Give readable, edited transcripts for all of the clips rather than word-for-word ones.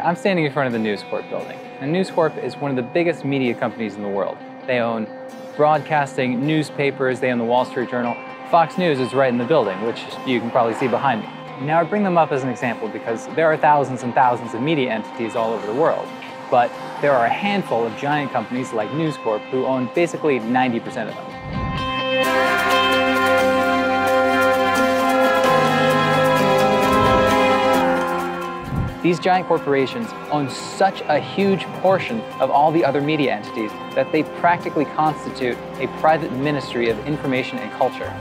I'm standing in front of the News Corp building. And News Corp is one of the biggest media companies in the world. They own broadcasting, newspapers, they own the Wall Street Journal. Fox News is right in the building, which you can probably see behind me. Now, I bring them up as an example because there are thousands and thousands of media entities all over the world. But there are a handful of giant companies like News Corp who own basically 90% of them. These giant corporations own such a huge portion of all the other media entities that they practically constitute a private ministry of information and culture.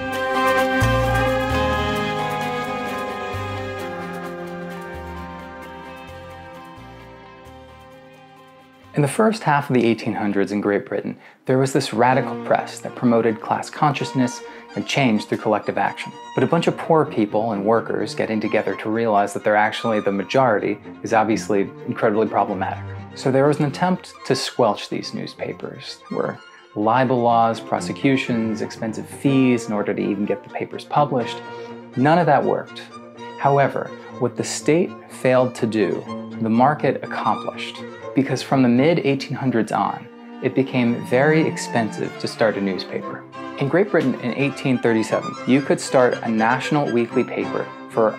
In the first half of the 1800s in Great Britain, there was this radical press that promoted class consciousness and change through collective action. But a bunch of poor people and workers getting together to realize that they're actually the majority is obviously incredibly problematic. So there was an attempt to squelch these newspapers. There were libel laws, prosecutions, expensive fees in order to even get the papers published. None of that worked. However, what the state failed to do, the market accomplished. Because from the mid-1800s on, it became very expensive to start a newspaper. In Great Britain in 1837, you could start a national weekly paper for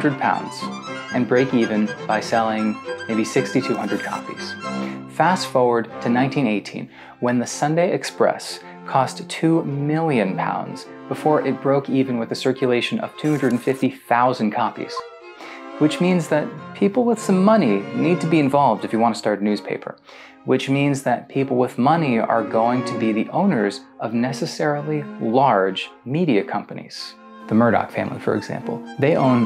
£100 and break even by selling maybe 6,200 copies. Fast forward to 1918, when the Sunday Express cost £2 million before it broke even with a circulation of 250,000 copies. Which means that people with some money need to be involved if you want to start a newspaper. Which means that people with money are going to be the owners of necessarily large media companies. The Murdoch family, for example, they own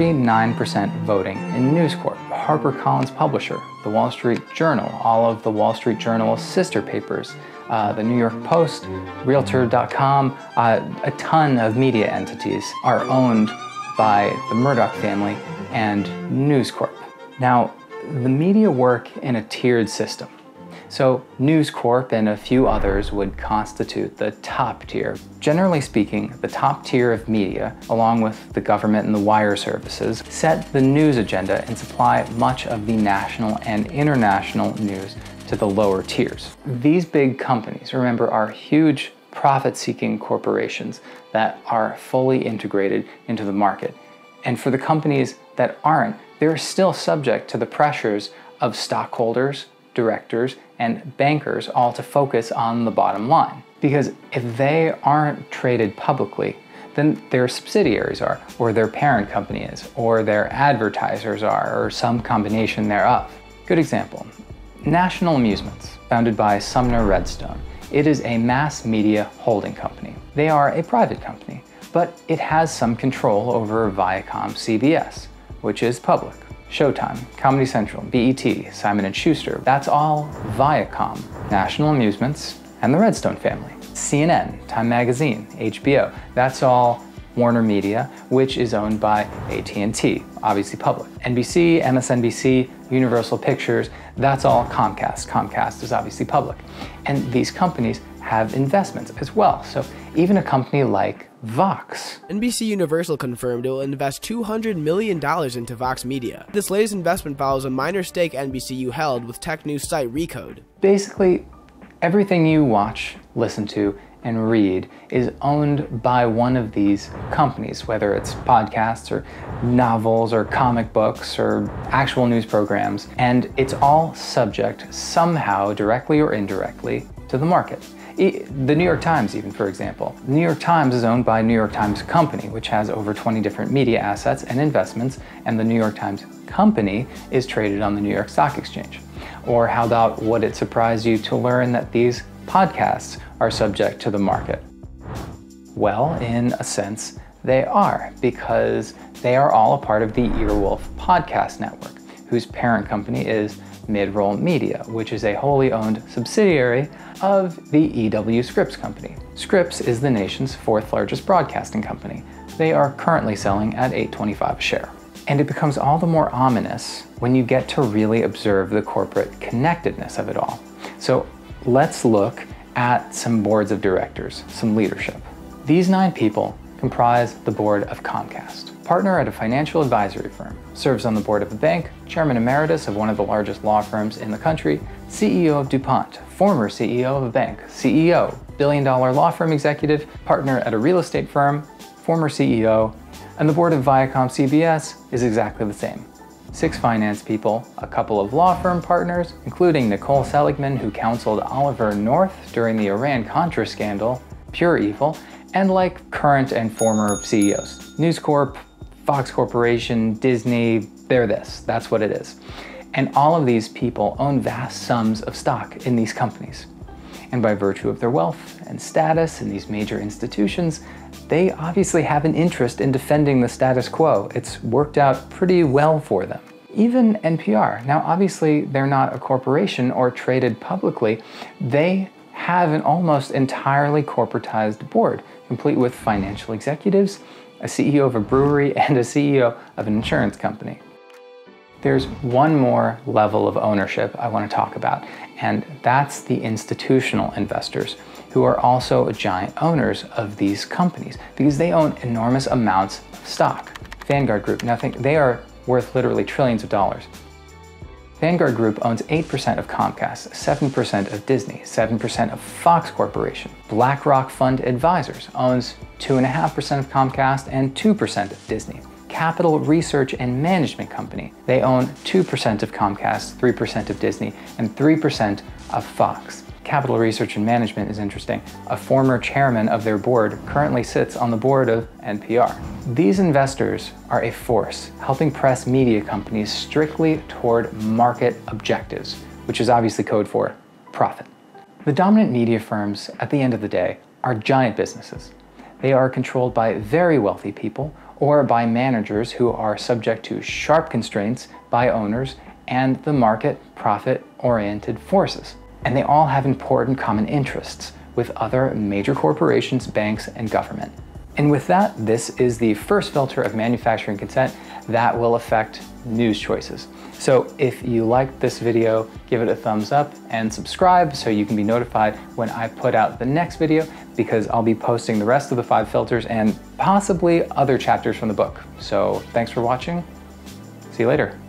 39% voting in News Corp, HarperCollins publisher, the Wall Street Journal, all of the Wall Street Journal's sister papers, the New York Post, Realtor.com, a ton of media entities are owned by the Murdoch family and News Corp. Now, the media work in a tiered system. So News Corp and a few others would constitute the top tier. Generally speaking, the top tier of media, along with the government and the wire services, set the news agenda and supply much of the national and international news to the lower tiers. These big companies, remember, are huge profit-seeking corporations that are fully integrated into the market. And for the companies that aren't, they're still subject to the pressures of stockholders, directors, and bankers all to focus on the bottom line. Because if they aren't traded publicly, then their subsidiaries are, or their parent company is, or their advertisers are, or some combination thereof. Good example, National Amusements, founded by Sumner Redstone. It is a mass media holding company. They are a private company, but it has some control over Viacom CBS, which is public. Showtime, Comedy Central, BET, Simon & Schuster, that's all Viacom, National Amusements, and the Redstone family. CNN, Time Magazine, HBO, that's all Warner Media, which is owned by AT&T, obviously public. NBC, MSNBC, Universal Pictures, that's all Comcast. Comcast is obviously public. And these companies have investments as well. So even a company like Vox. NBC Universal confirmed it will invest $200 million into Vox Media. This latest investment follows a minor stake NBCU held with tech news site Recode. Basically, everything you watch, listen to, and read is owned by one of these companies, whether it's podcasts or novels or comic books or actual news programs, and it's all subject somehow, directly or indirectly, to the market. The New York Times, even, for example. The New York Times is owned by New York Times Company, which has over 20 different media assets and investments, and the New York Times Company is traded on the New York Stock Exchange. Or how about, would it surprise you to learn that these podcasts are subject to the market? Well, in a sense, they are, because they are all a part of the Earwolf Podcast Network, whose parent company is Midroll Media, which is a wholly owned subsidiary of the E.W. Scripps Company. Scripps is the nation's fourth largest broadcasting company. They are currently selling at $8.25 a share. And it becomes all the more ominous when you get to really observe the corporate connectedness of it all. So let's look at some boards of directors, some leadership. These 9 people comprise the board of Comcast, partner at a financial advisory firm, serves on the board of a bank, chairman emeritus of one of the largest law firms in the country, CEO of DuPont, former CEO of a bank, CEO, billion-dollar law firm executive, partner at a real estate firm, former CEO, and the board of Viacom CBS is exactly the same. 6 finance people, a couple of law firm partners, including Nicole Seligman, who counseled Oliver North during the Iran-Contra scandal, pure evil, and like current and former CEOs. News Corp, Fox Corporation, Disney, they're this. That's what it is. And all of these people own vast sums of stock in these companies. And by virtue of their wealth and status in these major institutions, they obviously have an interest in defending the status quo. It's worked out pretty well for them. Even NPR, now obviously they're not a corporation or traded publicly, they have an almost entirely corporatized board, complete with financial executives, a CEO of a brewery, and a CEO of an insurance company. There's one more level of ownership I want to talk about, and that's the institutional investors, who are also giant owners of these companies because they own enormous amounts of stock. Vanguard Group, they are worth literally trillions of dollars. Vanguard Group owns 8% of Comcast, 7% of Disney, 7% of Fox Corporation. BlackRock Fund Advisors owns 2.5% of Comcast and 2% of Disney. Capital Research and Management Company, they own 2% of Comcast, 3% of Disney, and 3% of Fox. Capital Research and Management is interesting. A former chairman of their board currently sits on the board of NPR. These investors are a force helping press media companies strictly toward market objectives, which is obviously code for profit. The dominant media firms, at the end of the day, are giant businesses. They are controlled by very wealthy people or by managers who are subject to sharp constraints by owners and the market profit-oriented forces. And they all have important common interests with other major corporations, banks, and government. And with that, this is the first filter of manufacturing consent that will affect news choices. So if you liked this video, give it a thumbs up and subscribe so you can be notified when I put out the next video, because I'll be posting the rest of the 5 filters and possibly other chapters from the book. So thanks for watching. See you later.